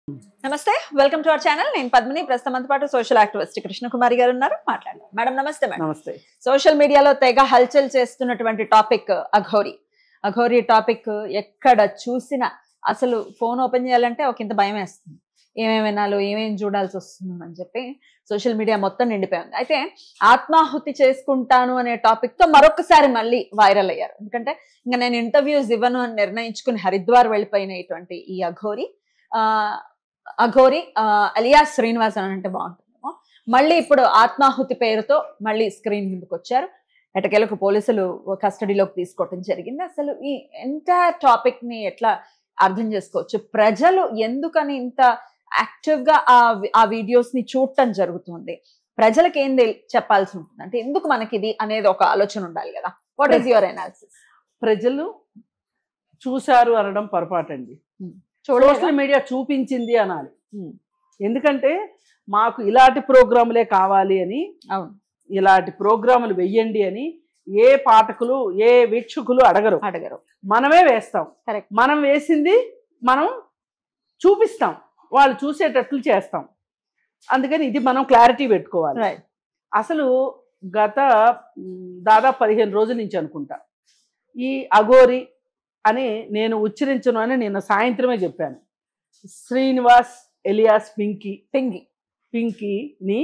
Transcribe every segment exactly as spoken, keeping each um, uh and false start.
నమస్తే welcome to our channel నేను పద్మిని ప్రస్తుతంతో పాటు సోషల్ యాక్టివిస్ట్ కృష్ణకుమారి గారు ఉన్నారు మాట్లాడదాం మేడం నమస్తే మేడం నమస్తే సోషల్ మీడియాలో తెగ హల్చల్ చేస్తున్నటువంటి టాపిక్ అఘోరి అఘోరి టాపిక్ ఎక్కడ చూసినా అసలు ఫోన్ ఓపెన్ చేయాలంటే ఒక ఇంత భయం వేస్తుంది ఏమేమి వినాలో ఏమేమి చూడాల్సి వస్తుంది అని చెప్పి సోషల్ మీడియా మొత్తం నిండిపోయింది అయితే ఆత్మాహుతి చేసుకుంటాను అనే టాపిక్ తో మరొకసారి మళ్ళీ వైరల్ అయ్యారు ఎందుకంటే ఇంకా నేను ఇంటర్వ్యూస్ ఇవ్వను అని నిర్ణయించుకుని హరిద్వార్ వెళ్ళిపోయినటువంటి ఈ అఘోరి ఆ అఘోరి అలియాస్ శ్రీనివాస్ అని అంటే బాగుంటుందేమో మళ్ళీ ఇప్పుడు ఆత్మాహుతి పేరుతో మళ్ళీ స్క్రీన్ ముందుకు వచ్చారు ఎటకేలకు పోలీసులు కస్టడీలోకి తీసుకోవటం జరిగింది అసలు ఈ ఎంటైర్ టాపిక్ ని ఎట్లా అర్థం చేసుకోవచ్చు ప్రజలు ఎందుకని ఇంత యాక్టివ్ గా ఆ వీడియోస్ ని చూడటం జరుగుతుంది ప్రజలకు ఏం చెప్పాల్సి ఉంటుంది అంటే ఎందుకు మనకి ఇది అనేది ఒక ఆలోచన ఉండాలి కదా వాట్ ఈస్ యువర్ అనాలిసిస్ ప్రజలు చూశారు అనడం పొరపాటండి సోషల్ మీడియా చూపించింది అనాలి ఎందుకంటే మాకు ఇలాంటి ప్రోగ్రాములే కావాలి అని అవును ఇలాంటి ప్రోగ్రాములు వెయ్యండి అని ఏ పాఠకులు ఏ వీక్షకులు అడగరు అడగరు మనమే వేస్తాం కరెక్ట్ మనం వేసింది మనం చూపిస్తాం వాళ్ళు చూసేటట్లు చేస్తాం అందుకని ఇది మనం క్లారిటీ పెట్టుకోవాలి రైట్ అసలు గత దాదాపు పదిహేను రోజుల నుంచి అనుకుంటా ఈ అఘోరి అని నేను ఉచ్చరించను అని నిన్న సాయంత్రమే చెప్పాను శ్రీనివాస్ ఎలియాస్ పింకీ పింకీ పింకీని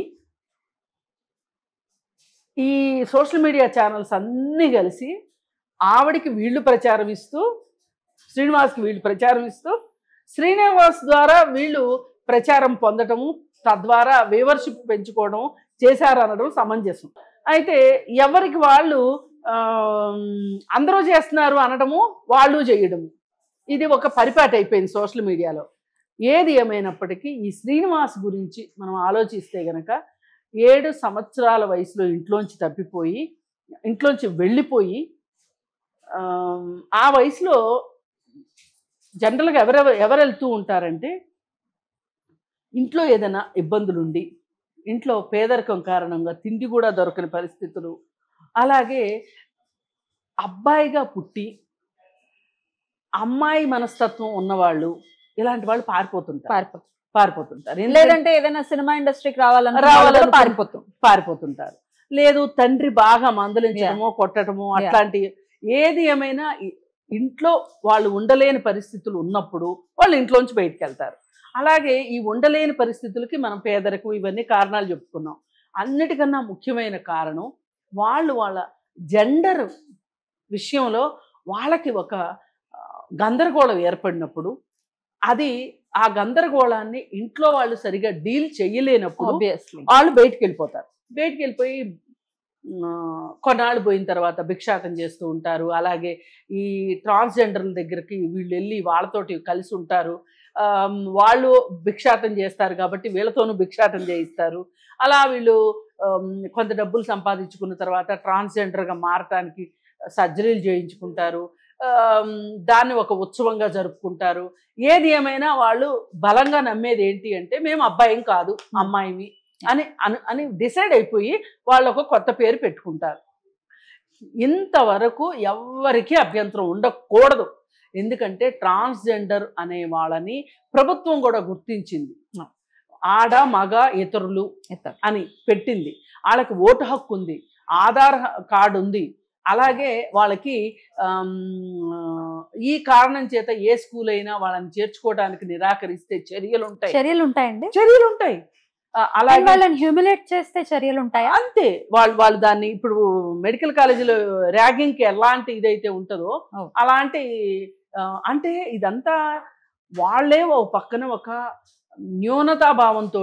ఈ సోషల్ మీడియా ఛానల్స్ అన్నీ కలిసి ఆవిడికి వీళ్ళు ప్రచారం ఇస్తూ శ్రీనివాస్కి వీళ్ళు ప్రచారం ఇస్తూ శ్రీనివాస్ ద్వారా వీళ్ళు ప్రచారం పొందటము తద్వారా వ్యూవర్షిప్ పెంచుకోవడం చేశారనడం సమంజసం అయితే ఎవరికి వాళ్ళు అందరూ చేస్తున్నారు అనడము వాళ్ళు చేయడము ఇది ఒక పరిపాటి అయిపోయింది సోషల్ మీడియాలో ఏది ఏమైనప్పటికీ ఈ శ్రీనివాస్ గురించి మనం ఆలోచిస్తే గనక ఏడు సంవత్సరాల వయసులో ఇంట్లోంచి తప్పిపోయి ఇంట్లోంచి వెళ్ళిపోయి ఆ వయసులో జనరల్గా ఎవరెవరు ఎవరు వెళ్తూ ఉంటారంటే ఇంట్లో ఏదైనా ఇబ్బందులుండి ఇంట్లో పేదరికం కారణంగా తిండి కూడా దొరకని పరిస్థితులు అలాగే అబ్బాయిగా పుట్టి అమ్మాయి మనస్తత్వం ఉన్నవాళ్ళు ఇలాంటి వాళ్ళు పారిపోతుంటారు పారిపో పారిపోతుంటారు లేదంటే ఏదైనా సినిమా ఇండస్ట్రీకి రావాలని రావాలని పారిపోతూ పారిపోతుంటారు లేదు తండ్రి బాగా మందలించడమో కొట్టడమో అట్లాంటి ఏది ఏమైనా ఇంట్లో వాళ్ళు ఉండలేని పరిస్థితులు ఉన్నప్పుడు వాళ్ళు ఇంట్లోంచి బయటకు వెళ్తారు అలాగే ఈ ఉండలేని పరిస్థితులకి మనం పేదరికం ఇవన్నీ కారణాలు చెప్పుకున్నాం అన్నిటికన్నా ముఖ్యమైన కారణం వాళ్ళు వాళ్ళ జెండర్ విషయంలో వాళ్ళకి ఒక గందరగోళం ఏర్పడినప్పుడు అది ఆ గందరగోళాన్ని ఇంట్లో వాళ్ళు సరిగా డీల్ చేయలేనప్పుడు వాళ్ళు బయటికి వెళ్ళిపోతారు బయటికి వెళ్ళిపోయి కొన్నాళ్ళు పోయిన తర్వాత భిక్షాటం చేస్తూ ఉంటారు అలాగే ఈ ట్రాన్స్జెండర్ల దగ్గరికి వీళ్ళు వెళ్ళి వాళ్ళతోటి కలిసి ఉంటారు వాళ్ళు భిక్షాటం చేస్తారు కాబట్టి వీళ్ళతోనూ భిక్షాటం చేయిస్తారు అలా వీళ్ళు కొంత డబ్బులు సంపాదించుకున్న తర్వాత ట్రాన్స్జెండర్గా మారటానికి సర్జరీలు చేయించుకుంటారు దాన్ని ఒక ఉత్సవంగా జరుపుకుంటారు ఏది ఏమైనా వాళ్ళు బలంగా నమ్మేది ఏంటి అంటే మేము అబ్బాయిం కాదు అమ్మాయివి అని అని డిసైడ్ అయిపోయి వాళ్ళు ఒక కొత్త పేరు పెట్టుకుంటారు ఇంతవరకు ఎవ్వరికీ అభ్యంతరం ఉండకూడదు ఎందుకంటే ట్రాన్స్జెండర్ అనే వాళ్ళని ప్రభుత్వం కూడా గుర్తించింది ఆడ మగ ఇతరులు అని పెట్టింది వాళ్ళకి ఓటు హక్కు ఉంది ఆధార్ కార్డు ఉంది అలాగే వాళ్ళకి ఈ కారణం చేత ఏ స్కూల్ అయినా వాళ్ళని చేర్చుకోవడానికి నిరాకరిస్తే చర్యలు ఉంటాయి చర్యలు ఉంటాయండి చర్యలు ఉంటాయి అలాగే వాళ్ళని హ్యూమిలేట్ చేస్తే చర్యలు ఉంటాయి అంతే వాళ్ళు వాళ్ళు దాన్ని ఇప్పుడు మెడికల్ కాలేజీలో ర్యాగింగ్కి ఎలాంటి ఇదైతే ఉంటుందో అలాంటి అంటే ఇదంతా వాళ్ళే ఒక పక్కన ఒక న్యూనతాభావంతో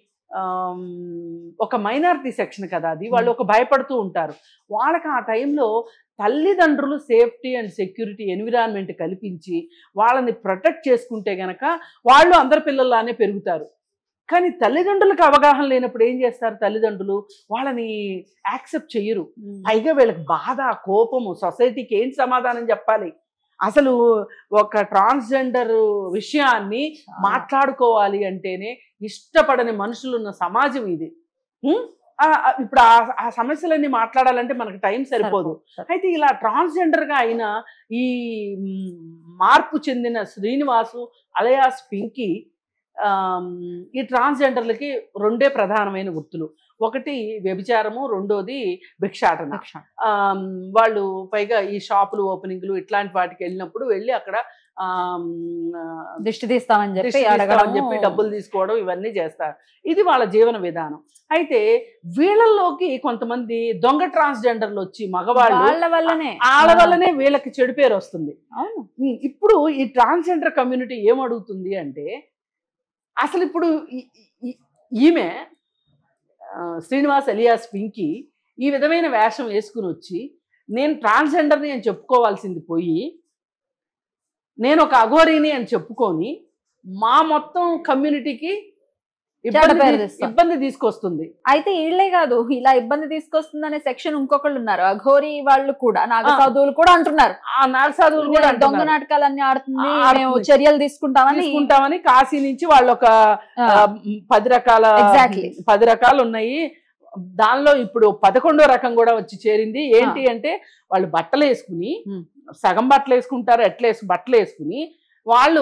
ఒక మైనారిటీ సెక్షన్ కదా అది వాళ్ళు ఒక భయపడుతూ ఉంటారు వాళ్ళకి ఆ టైంలో తల్లిదండ్రులు సేఫ్టీ అండ్ సెక్యూరిటీ ఎన్విరాన్మెంట్ కల్పించి వాళ్ళని ప్రొటెక్ట్ చేసుకుంటే గనక వాళ్ళు అందరి పిల్లల్లానే పెరుగుతారు కానీ తల్లిదండ్రులకు అవగాహన లేనప్పుడు ఏం చేస్తారు తల్లిదండ్రులు వాళ్ళని యాక్సెప్ట్ చెయ్యరు పైగా వీళ్ళకి బాధ కోపము సొసైటీకి ఏం సమాధానం చెప్పాలి అసలు ఒక ట్రాన్స్జెండర్ విషయాన్ని మాట్లాడుకోవాలి అంటేనే ఇష్టపడని మనుషులు ఉన్న సమాజం ఇది ఇప్పుడు ఆ సమస్యలన్నీ మాట్లాడాలంటే మనకు టైం సరిపోదు అయితే ఇలా ట్రాన్స్జెండర్గా అయిన ఈ మార్పు చెందిన శ్రీనివాసు అలియాస్ పింకీ ఈ ట్రాన్స్జెండర్లకి రెండే ప్రధానమైన వృత్తులు. ఒకటి వ్యభిచారము, రెండోది భిక్షాటన. వాళ్ళు పైగా ఈ షాపులు ఓపెనింగ్లు ఇట్లాంటి వాటికి వెళ్ళినప్పుడు వెళ్ళి అక్కడ దిష్టి తీస్తామని చెప్పి చెప్పి డబ్బులు తీసుకోవడం ఇవన్నీ చేస్తారు. ఇది వాళ్ళ జీవన విధానం. అయితే వీళ్ళల్లోకి కొంతమంది దొంగ ట్రాన్స్జెండర్లు వచ్చి మగవాళ్ళు వాళ్ళ వల్లనే వాళ్ళ వల్లనే వీళ్ళకి చెడు పేరు వస్తుంది. ఇప్పుడు ఈ ట్రాన్స్జెండర్ కమ్యూనిటీ ఏమడుగుతుంది అంటే, అసలు ఇప్పుడు ఈమె శ్రీనివాస్ ఎలియాస్ పింకీ ఈ విధమైన వేషం వేసుకుని వచ్చి నేను ట్రాన్స్జెండర్ని అని చెప్పుకోవాల్సింది పోయి నేను ఒక అఘోరీని అని చెప్పుకొని మా మొత్తం కమ్యూనిటీకి ఇబ్బంది తీసుకొస్తుంది. అయితే వీళ్ళే కాదు, ఇలా ఇబ్బంది తీసుకొస్తుంది అనే సెక్షన్ ఇంకొకళ్ళు ఉన్నారు, అఘోరి వాళ్ళు కూడా, నాగ సాధువులు కూడా అంటున్నారు. ఆ నాగ సాధువులు కూడా దొంగ నాటకాలన్నీ ఆడుతుంది, మేము చర్యలు తీసుకుంటామని తీసుకుంటామని కాశీ నుంచి వాళ్ళు ఒక పది రకాల ఎగ్జాక్ట్లీ పది రకాలు ఉన్నాయి. దానిలో ఇప్పుడు పదకొండో రకం కూడా వచ్చి చేరింది. ఏంటి అంటే వాళ్ళు బట్టలు వేసుకుని, సగం బట్టలు వేసుకుంటారు, ఎట్లా వేసు బట్టలు వేసుకుని వాళ్ళు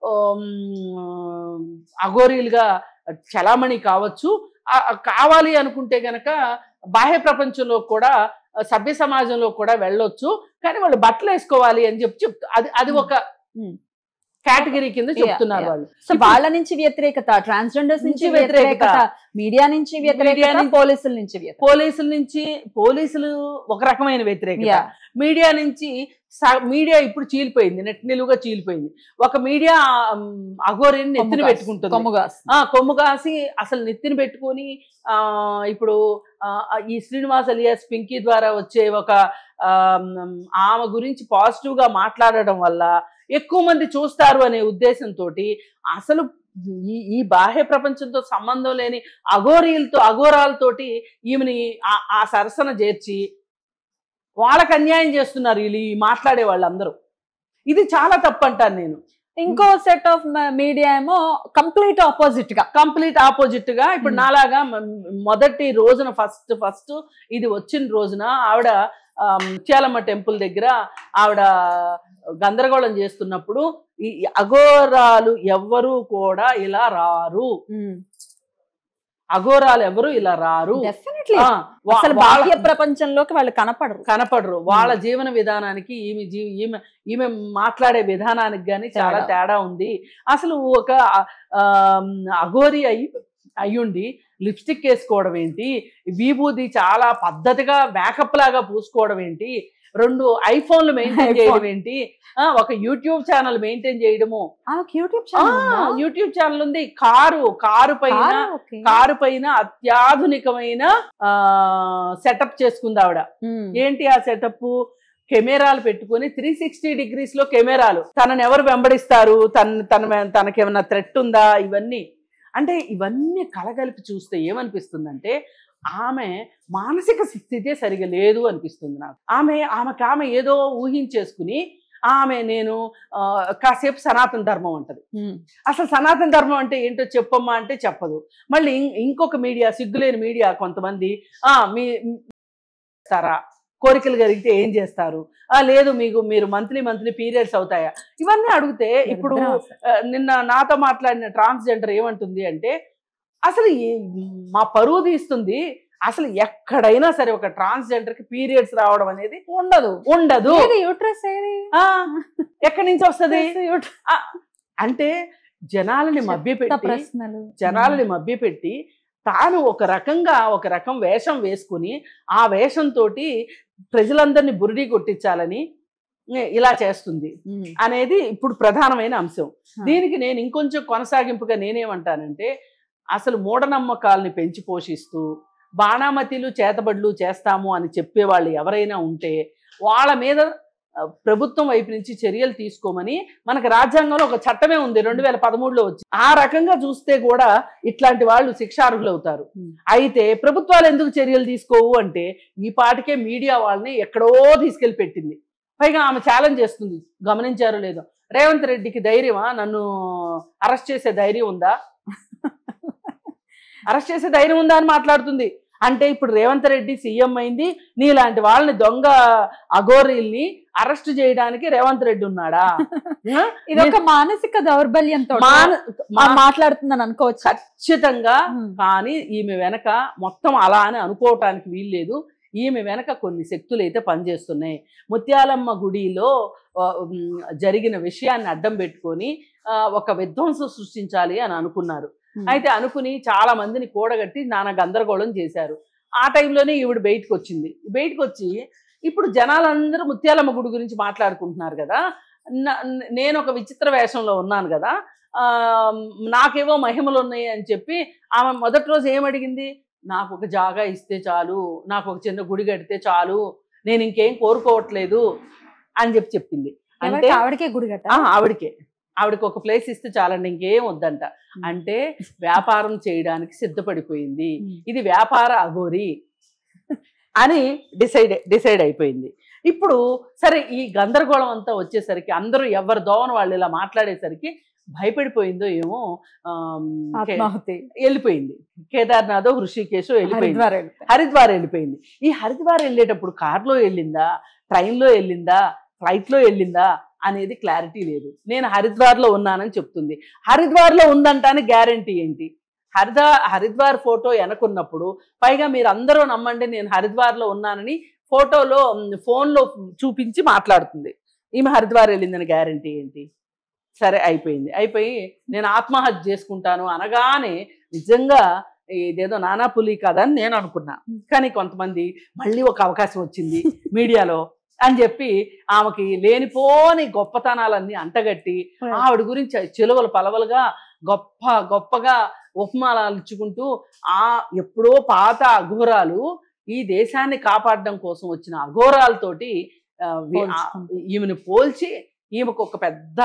అఘోరీలుగా చలామణి కావచ్చు. కావాలి అనుకుంటే గనక బాహ్య ప్రపంచంలో కూడా సభ్య సమాజంలో కూడా వెళ్ళొచ్చు. కానీ వాళ్ళు బట్టలు వేసుకోవాలి అని చెప్పి చెప్తూ అది అది ఒక కేటగిరీ కింద చెప్తున్నారు వాళ్ళు. సో వాళ్ళ నుంచి వ్యతిరేకత, ట్రాన్స్జెండర్స్ నుంచి వ్యతిరేకత, మీడియా నుంచి వ్యతిరేకత, పోలీసుల నుంచి పోలీసుల నుంచి పోలీసులు ఒక రకమైన వ్యతిరేకత, మీడియా నుంచి మీడియా ఇప్పుడు చీలిపోయింది, నెట్ నిలువుగా చీలిపోయింది. ఒక మీడియా అఘోరిని నెత్తిన పెట్టుకుంటుంది, కొమ్ము కాసి అసలు నెత్తిన పెట్టుకొని ఆ ఇప్పుడు ఈ శ్రీనివాస్ ఎలియాస్ పింకీ ద్వారా వచ్చే ఒక ఆమె గురించి పాజిటివ్ గా మాట్లాడడం వల్ల ఎక్కువ మంది చూస్తారు అనే ఉద్దేశంతో అసలు ఈ ఈ బాహ్య ప్రపంచంతో సంబంధం లేని అఘోరీలతో అఘోరాలతోటి ఈమెని ఆ సరసన చేర్చి వాళ్ళకి అన్యాయం చేస్తున్నారు వీళ్ళు ఈ మాట్లాడే వాళ్ళందరూ. ఇది చాలా తప్పు అంటాను నేను. ఇంకో సెట్ ఆఫ్ మీడియా ఏమో కంప్లీట్ ఆపోజిట్ గా కంప్లీట్ ఆపోజిట్ గా ఇప్పుడు నాలాగా మొదటి రోజున ఫస్ట్ ఫస్ట్ ఇది వచ్చిన రోజున ఆవిడ ముత్యాలమ్మ టెంపుల్ దగ్గర ఆవిడ గందరగోళం చేస్తున్నప్పుడు ఈ అఘోరాలు ఎవ్వరూ కూడా ఇలా రారు, అఘోరాలు ఎవరు ఇలా రారు, బాహ్య ప్రపంచంలోకి వాళ్ళు కనపడరు కనపడరు వాళ్ళ జీవన విధానానికి ఈమె జీవి ఈమె ఈమె మాట్లాడే విధానానికి కానీ చాలా తేడా ఉంది. అసలు ఒక అఘోరి అయి అయ్యుండి లిప్స్టిక్ వేసుకోవడం ఏంటి, విభూది చాలా పద్ధతిగా మేకప్ లాగా పూసుకోవడం ఏంటి, రెండు ఐఫోన్లు మెయింటైన్ చేయడం ఏంటి, ఒక యూట్యూబ్ ఛానల్ మెయింటైన్ చేయడము, యూట్యూబ్ ఛానల్ ఉంది, కారు కారు పైన కారు పైన అత్యాధునికమైన ఆ సెటప్ చేసుకుంది ఆవిడ. ఏంటి ఆ సెటప్? కెమెరాలు పెట్టుకుని త్రీ సిక్స్టీ డిగ్రీస్ లో కెమెరాలు, తనని ఎవరు వెంబడిస్తారు, తన తన తనకేమన్నా థ్రెట్ ఉందా, ఇవన్నీ. అంటే ఇవన్నీ కలగలిపి చూస్తే ఏమనిపిస్తుందంటే ఆమె మానసిక స్థితే సరిగా లేదు అనిపిస్తుంది నాకు. ఆమె ఆమెకు ఆమె ఏదో ఊహించేసుకుని ఆమె నేను కాసేపు సనాతన ధర్మం అంటది. అసలు సనాతన ధర్మం అంటే ఏంటో చెప్పమ్మా అంటే చెప్పదు. మళ్ళీ ఇంకొక మీడియా, సిగ్గులేని మీడియా కొంతమంది ఆ మీ స్తారా, కోరికలు జరిగితే ఏం చేస్తారు, ఆ లేదు మీకు మీరు మంత్లీ మంత్లీ పీరియడ్స్ అవుతాయా, ఇవన్నీ అడిగితే ఇప్పుడు నిన్న నాతో మాట్లాడిన ట్రాన్స్జెండర్ ఏమంటుంది అంటే అసలు మా పరువు తీస్తుంది, అసలు ఎక్కడైనా సరే ఒక ట్రాన్స్జెండర్ కి పీరియడ్స్ రావడం అనేది ఉండదు ఉండదు ఎక్కడి నుంచి వస్తుంది అంటే జనాలని మభ్యపెట్టి జనాలని మభ్యపెట్టి తాను ఒక రకంగా ఒక రకం వేషం వేసుకుని ఆ వేషంతో ప్రజలందరినీ బురిడి కొట్టించాలని ఇలా చేస్తుంది అనేది ఇప్పుడు ప్రధానమైన అంశం. దీనికి నేను ఇంకొంచెం కొనసాగింపుగా నేనేమంటానంటే అసలు మూఢనమ్మకాలని పెంచి పోషిస్తూ బాణామతిలు చేతబడులు చేస్తాము అని చెప్పేవాళ్ళు ఎవరైనా ఉంటే వాళ్ళ మీద ప్రభుత్వం వైపు నుంచి చర్యలు తీసుకోమని మనకు రాజ్యాంగంలో ఒక చట్టమే ఉంది, రెండు వేల పదమూడులో వచ్చి. ఆ రకంగా చూస్తే కూడా ఇట్లాంటి వాళ్ళు శిక్షార్హులు అవుతారు. అయితే ప్రభుత్వాలు ఎందుకు చర్యలు తీసుకోవు అంటే ఈ పాటికే మీడియా వాళ్ళని ఎక్కడో తీసుకెళ్లి పెట్టింది. పైగా ఆమె ఛాలెంజ్ చేస్తుంది, గమనించారో లేదో, రేవంత్ రెడ్డికి ధైర్యమా, నన్ను అరెస్ట్ చేసే ధైర్యం ఉందా, అరెస్ట్ చేసే ధైర్యం ఉందా అని మాట్లాడుతుంది. అంటే ఇప్పుడు రేవంత్ రెడ్డి సీఎం అయింది, నీలాంటి వాళ్ళని దొంగ అఘోరీల్ని అరెస్ట్ చేయడానికి రేవంత్ రెడ్డి ఉన్నాడా? ఇది ఒక మానసిక దౌర్బల్యంతో మాట్లాడుతుందని అనుకోవచ్చు ఖచ్చితంగా. కానీ ఈమె వెనక మొత్తం అలా అని అనుకోవటానికి వీల్లేదు. ఈమె వెనక కొన్ని శక్తులు అయితే పనిచేస్తున్నాయి. ముత్యాలమ్మ గుడిలో జరిగిన విషయాన్ని అడ్డం పెట్టుకొని ఒక విధ్వంసం సృష్టించాలి అని అనుకున్నారు. అయితే అనుకుని చాలా మందిని కూడగట్టి నానా గందరగోళం చేశారు. ఆ టైంలోనే ఈవిడ బయటకు వచ్చింది. బయటకు వచ్చి ఇప్పుడు జనాలందరూ ముత్యాలమ్మ గుడి గురించి మాట్లాడుకుంటున్నారు కదా, నేను ఒక విచిత్ర వేషంలో ఉన్నాను కదా, నాకేవో మహిమలు ఉన్నాయి అని చెప్పి ఆమె మొదటి రోజు ఏమడిగింది, నాకు ఒక జాగా ఇస్తే చాలు, నాకు ఒక చిన్న గుడి కడితే చాలు, నేను ఇంకేం కోరుకోవట్లేదు అని చెప్పి చెప్పింది. అంటే ఆవిడకే గుడి కట్ట ఆవిడకే ఆవిడకి ఒక ప్లేస్ ఇస్తే చాలండి, ఇంకేం వద్దంట. అంటే వ్యాపారం చేయడానికి సిద్ధపడిపోయింది. ఇది వ్యాపార అఘోరి అని డిసైడ్ డిసైడ్ అయిపోయింది. ఇప్పుడు సరే ఈ గందరగోళం అంతా వచ్చేసరికి అందరూ ఎవరి దోవన వాళ్ళు ఇలా మాట్లాడేసరికి భయపడిపోయిందో ఏమో, వెళ్ళిపోయింది. కేదార్నాథ్ హృషికేశ్ వెళ్ళిపోయింది, హరిద్వార్ వెళ్ళిపోయింది. ఈ హరిద్వార్ వెళ్ళేటప్పుడు కార్లో వెళ్ళిందా, ట్రైన్లో వెళ్ళిందా, ఫ్లైట్లో వెళ్ళిందా అనేది క్లారిటీ లేదు. నేను హరిద్వార్లో ఉన్నానని చెప్తుంది. హరిద్వార్లో ఉందంటానే గ్యారంటీ ఏంటి? హరిద్వార్ హరిద్వార్ ఫోటో వెనకున్నప్పుడు పైగా మీరు అందరూ నమ్మండి నేను హరిద్వార్లో ఉన్నానని ఫోటోలో ఫోన్లో చూపించి మాట్లాడుతుంది. ఈమె హరిద్వార్ వెళ్ళిందని గ్యారంటీ ఏంటి? సరే అయిపోయింది. అయిపోయి నేను ఆత్మహత్య చేసుకుంటాను అనగానే నిజంగా ఇదేదో నానా పులి కాదని నేను అనుకున్నా. కానీ కొంతమంది మళ్ళీ ఒక అవకాశం వచ్చింది మీడియాలో అని చెప్పి ఆమెకి లేనిపోని గొప్పతనాలన్నీ అంటగట్టి ఆవిడ గురించి చెలువలు పలవలుగా గొప్ప గొప్పగా ఉపమానాలు ఇచ్చుకుంటూ ఆ ఎప్పుడో పాత అఘోరాలు ఈ దేశాన్ని కాపాడడం కోసం వచ్చిన అఘోరాలతోటి ఈమెను పోల్చి ఈమెకు ఒక పెద్ద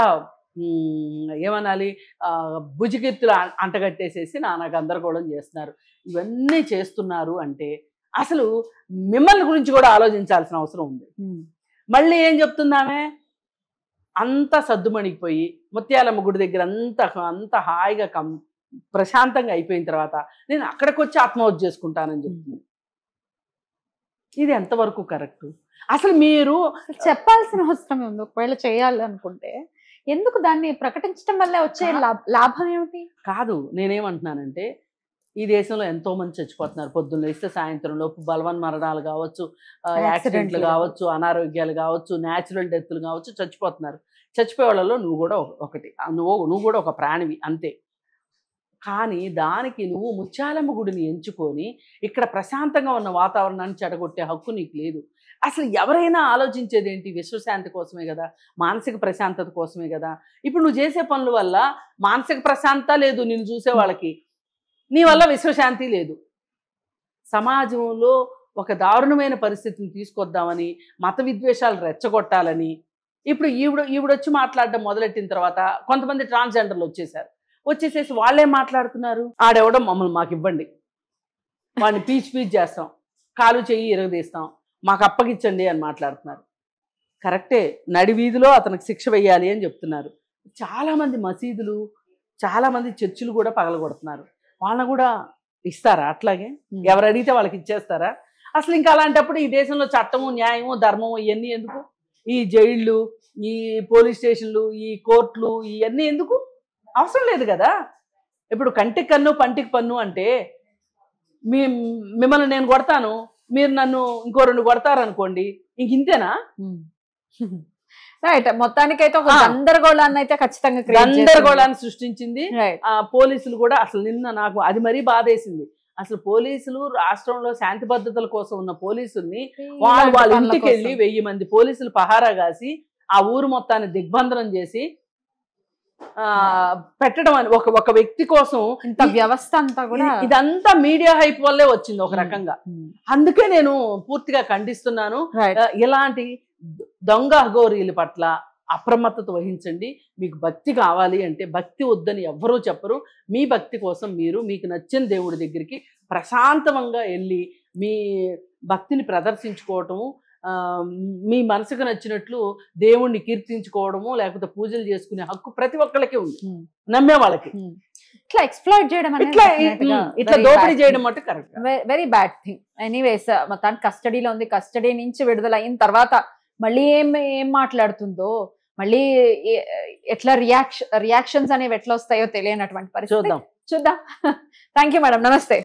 ఏమనాలి భుజకీర్తులు అంటగట్టేసేసి నానా గందరగోళం చేస్తున్నారు. ఇవన్నీ చేస్తున్నారు అంటే అసలు మిమ్మల్ని గురించి కూడా ఆలోచించాల్సిన అవసరం ఉంది. మళ్ళీ ఏం చెప్తుందామే, అంత సద్దుమణిగిపోయి ముత్యాలమ్మ గుడి దగ్గర అంత అంత హాయిగా కం ప్రశాంతంగా అయిపోయిన తర్వాత నేను అక్కడికి వచ్చి ఆత్మహత్య చేసుకుంటానని చెప్తుంది. ఇది ఎంతవరకు కరెక్ట్? అసలు మీరు చెప్పాల్సిన అవసరం ఉంది. ఒకవేళ చేయాలి అనుకుంటే ఎందుకు దాన్ని ప్రకటించడం వల్ల వచ్చే లాభం ఏమిటి? కాదు, నేనేమంటున్నానంటే ఈ దేశంలో ఎంతో మంది చచ్చిపోతున్నారు. పొద్దున్న లేస్తే సాయంత్రం లోపు బలవన్ మరణాలు కావచ్చు, యాక్సిడెంట్లు కావచ్చు, అనారోగ్యాలు కావచ్చు, న్యాచురల్ డెత్లు కావచ్చు, చచ్చిపోతున్నారు. చచ్చిపోయే వాళ్ళలో నువ్వు కూడా ఒకటి, నువ్వు నువ్వు కూడా ఒక ప్రాణివి అంతే. కానీ దానికి నువ్వు ముత్యాలమ్మ గుడిని ఎంచుకొని ఇక్కడ ప్రశాంతంగా ఉన్న వాతావరణాన్ని చెడగొట్టే హక్కు నీకు లేదు. అసలు ఎవరైనా ఆలోచించేది ఏంటి? విశ్వశాంతి కోసమే కదా, మానసిక ప్రశాంతత కోసమే కదా. ఇప్పుడు నువ్వు చేసే పనుల వల్ల మానసిక ప్రశాంతత లేదు నిన్ను చూసే వాళ్ళకి, నీ వల్ల విశ్వశాంతి లేదు. సమాజంలో ఒక దారుణమైన పరిస్థితిని తీసుకొద్దామని, మత విద్వేషాలు రెచ్చగొట్టాలని ఇప్పుడు ఈవిడ ఈవిడొచ్చి మాట్లాడడం మొదలెట్టిన తర్వాత కొంతమంది ట్రాన్స్జెండర్లు వచ్చేసారు. వచ్చేసేసి వాళ్ళేం మాట్లాడుతున్నారు, ఆడెవడం మమ్మల్ని మాకు ఇవ్వండి, వాడిని పీచ్ పీచ్ చేస్తాం, కాలు చెయ్యి ఇరగదీస్తాం, మాకు అప్పగించండి అని మాట్లాడుతున్నారు. కరెక్టే, నడి వీధిలో అతనికి శిక్ష వెయ్యాలి అని చెప్తున్నారు. చాలామంది మసీదులు, చాలామంది చర్చిలు కూడా పగలగొడుతున్నారు. వాళ్ళని కూడా ఇస్తారా? అట్లాగే ఎవరు అడిగితే వాళ్ళకి ఇచ్చేస్తారా? అసలు ఇంకా అలాంటప్పుడు ఈ దేశంలో చట్టము, న్యాయము, ధర్మము ఇవన్నీ ఎందుకు? ఈ జైళ్ళు, ఈ పోలీస్ స్టేషన్లు, ఈ కోర్టులు ఇవన్నీ ఎందుకు? అవసరం లేదు కదా. ఇప్పుడు కంటికి కన్ను పంటికి పన్ను అంటే మీ మిమ్మల్ని నేను కొడతాను, మీరు నన్ను ఇంకో రెండు కొడతారనుకోండి, ఇంక ఇంతేనా? రైట్. మొత్తానికైతే ఒక గందరగోళాన్ని అయితే ఖచ్చితంగా గందరగోళాన్ని సృష్టించింది. ఆ పోలీసులు కూడా అసలు నిన్న నాకు అది మరీ బాధేసింది. అసలు పోలీసులు రాష్ట్రంలో శాంతి భద్రతల కోసం ఉన్న పోలీసుల్ని వాళ్ళు వాళ్ళ ఇంటికి వెళ్ళి వెయ్యి మంది పోలీసులు పహారా కాసి ఆ ఊరు మొత్తాన్ని దిగ్బంధనం చేసి ఆ పెట్టడం అని ఒక ఒక వ్యక్తి కోసం ఇంత వ్యవస్థ అంతా కూడా ఇదంతా మీడియా హైప్ వల్లే వచ్చింది ఒక రకంగా. అందుకే నేను పూర్తిగా ఖండిస్తున్నాను. ఇలాంటి దొంగ అఘోరీల పట్ల అప్రమత్తత వహించండి. మీకు భక్తి కావాలి అంటే భక్తి వద్దని ఎవ్వరూ చెప్పరు. మీ భక్తి కోసం మీరు మీకు నచ్చిన దేవుడి దగ్గరికి ప్రశాంతంగా వెళ్ళి మీ భక్తిని ప్రదర్శించుకోవటము, మీ మనసుకు నచ్చినట్లు దేవుణ్ణి కీర్తించుకోవడము, లేకపోతే పూజలు చేసుకునే హక్కు ప్రతి ఒక్కరికి ఉంది, నమ్మే వాళ్ళకి. ఇట్లా ఎక్స్ప్లాయిట్ చేయడం ఇట్లా ఇట్లా దోపిడీ చేయడం అంటే correct, very bad thing. Anyways మొత్తానికి కస్టడీలో ఉంది, కస్టడీ నుంచి విడుదల అయిన తర్వాత మళ్ళీ ఏం ఏం మాట్లాడుతుందో, మళ్ళీ ఎట్లా రియాక్షన్ రియాక్షన్స్ అనేవి ఎట్లా వస్తాయో తెలియనటువంటి పరిస్థితి. చూద్దాం చూద్దాం. థ్యాంక్ యూ మేడం, నమస్తే.